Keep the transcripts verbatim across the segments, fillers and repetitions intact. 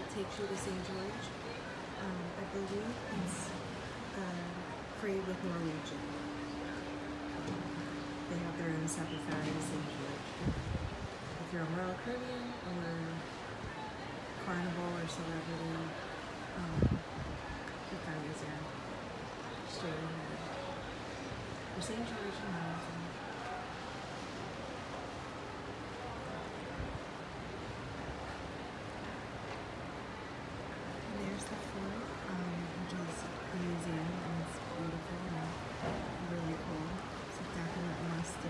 takes you to Saint George. Um, I believe it's uh, free with Norwegian. They have their own separate ferry to Saint George. If you're on Royal Caribbean or Carnival or Celebrity, um, the ferries are straight ahead. For Saint George and Hamilton. And there's the fort, um, which is a museum, and it's beautiful and really cool. It's a definite must-do.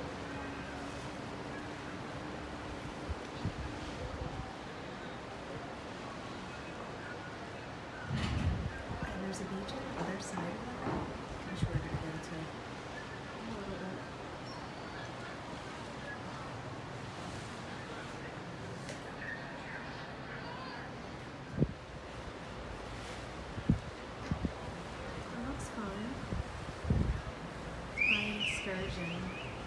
And there's a beach on the other side of it, which we're going to go to in a little bit. It looks fun. My excursion.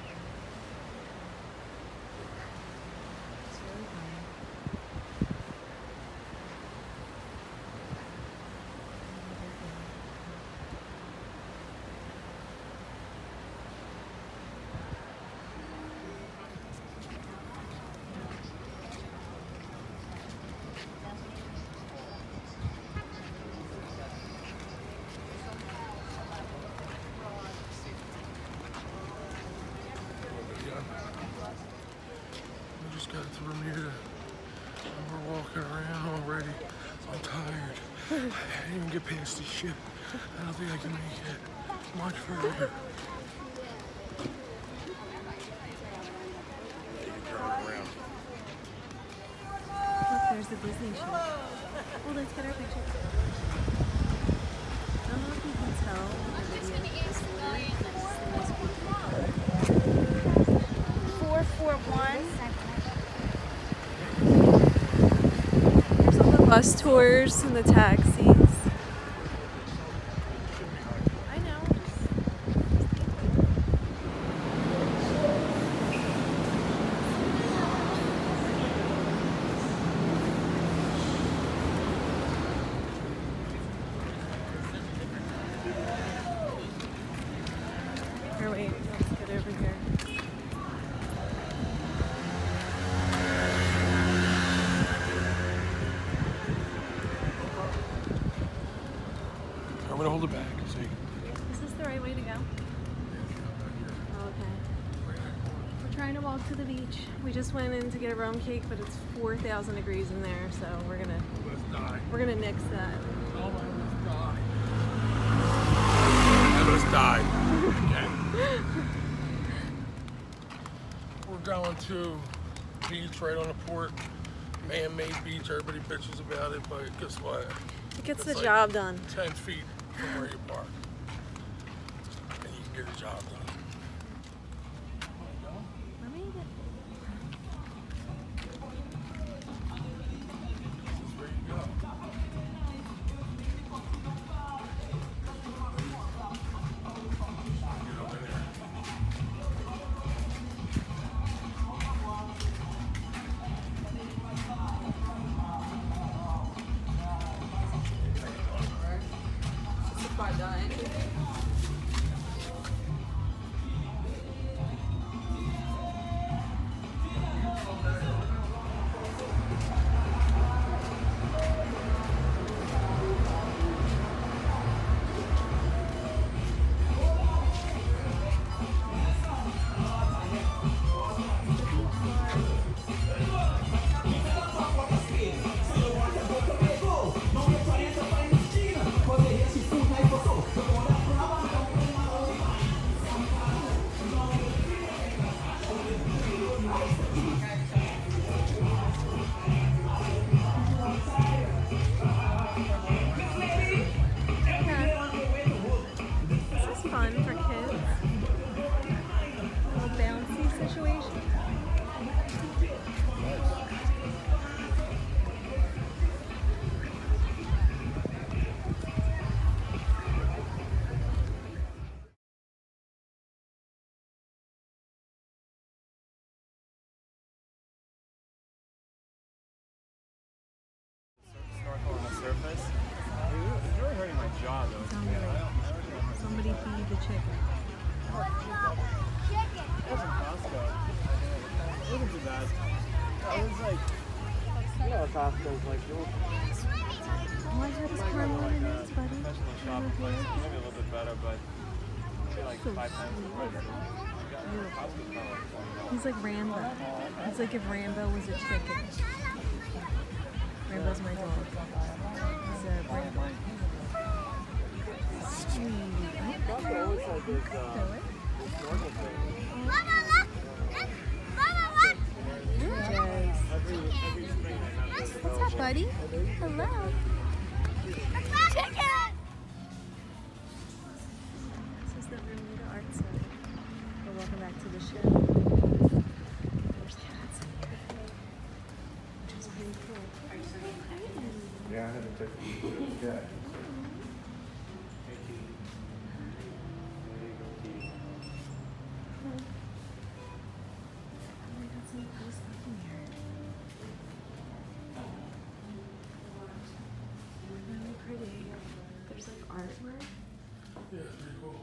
It's really fun. We just got to Bermuda and we're walking around already. I'm tired. I didn't even get past the ship. I don't think I can make it much further. You can turn around. Look, there's the Disney ship. Oh, let's get our picture. I don't know if you can tell in the video this word, but it's the most beautiful color. four four one. There's all the bus tours and the taxis. I know. Here, wait, let's get over here. I'm gonna hold it back. See. Is this the right way to go? Oh, okay. We're trying to walk to the beach. We just went in to get a rum cake, but it's four thousand degrees in there, so we're gonna Let's die. we're gonna nix that. Oh my, let's die. And let's die. Again. We're going to beach right on the port. Man-made beach. Everybody bitches about it, but guess what? It gets It's the like job done. ten feet from where you park. And you can get the job done. Let me get... This is where you go. Get up in there. jaw though. Somebody feed the chicken. It was in Costco. It wasn't too bad. It was like, you know, Costco's like, you'll Why have this caramel in this, buddy? professional shop place. Maybe a little bit better, but maybe like So five times the price. Costco's probably like twenty dollars. He's like Rambo. He's like if Rambo was a chicken. Rambo's my dog. He's a Rambo. Sweet. Costco always has this, uh, normal thing. Mama, look! Mama, look! Yes. Every, every spring they have this. What's up, buddy? Hello. Chicken! This is the Bermuda Art Center. Well, welcome back to the show. There's cats in here, which is pretty cool. Yeah, I had to take a yeah. Oh, we got some cool stuff in here. Really pretty. There's like artwork. Yeah, it's pretty cool.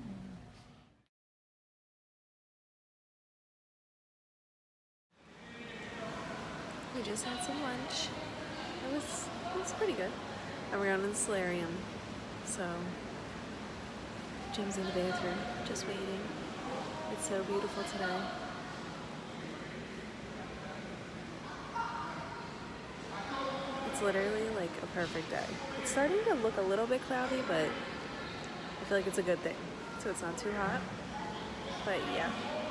We just had some lunch. It was it was pretty good. And we're going to the solarium. So Jim's in the bathroom, just waiting. It's so beautiful today. It's literally like a perfect day. It's starting to look a little bit cloudy, but I feel like it's a good thing. So it's not too hot. But yeah.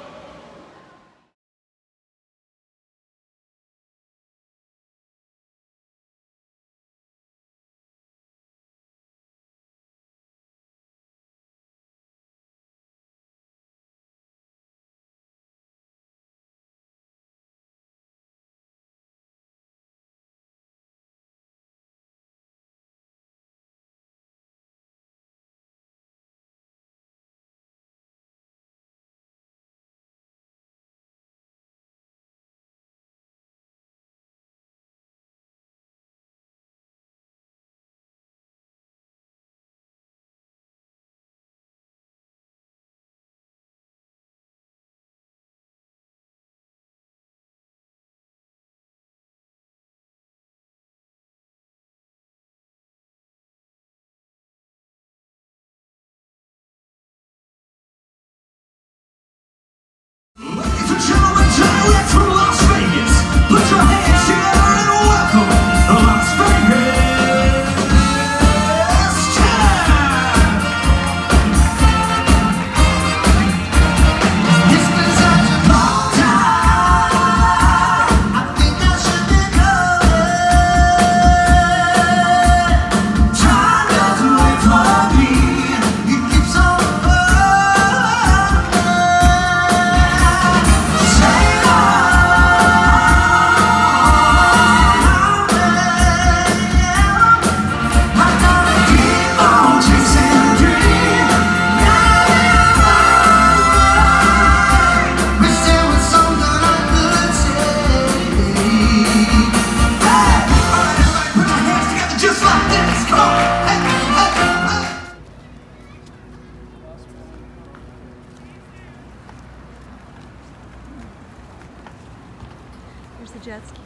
There's the jet skis.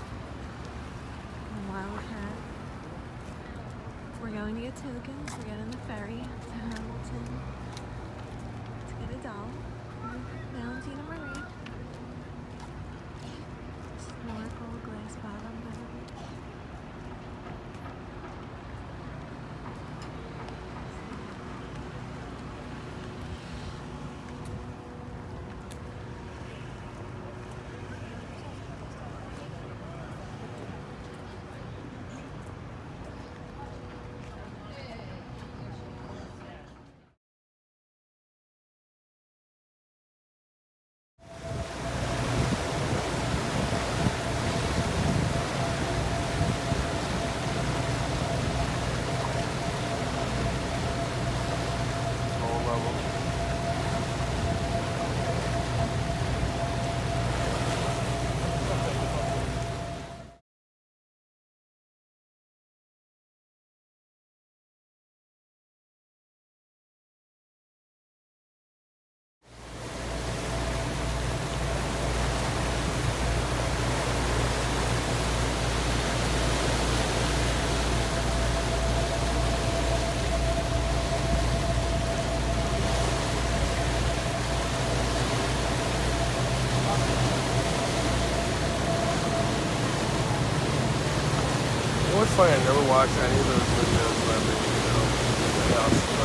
And Wildcat. We're going to get tokens. We're getting the ferry to Hamilton to get a doll. Valentina Marie. Snorkel, glass bottom boat. funny, I never watched any of those videos, but I mean, you know,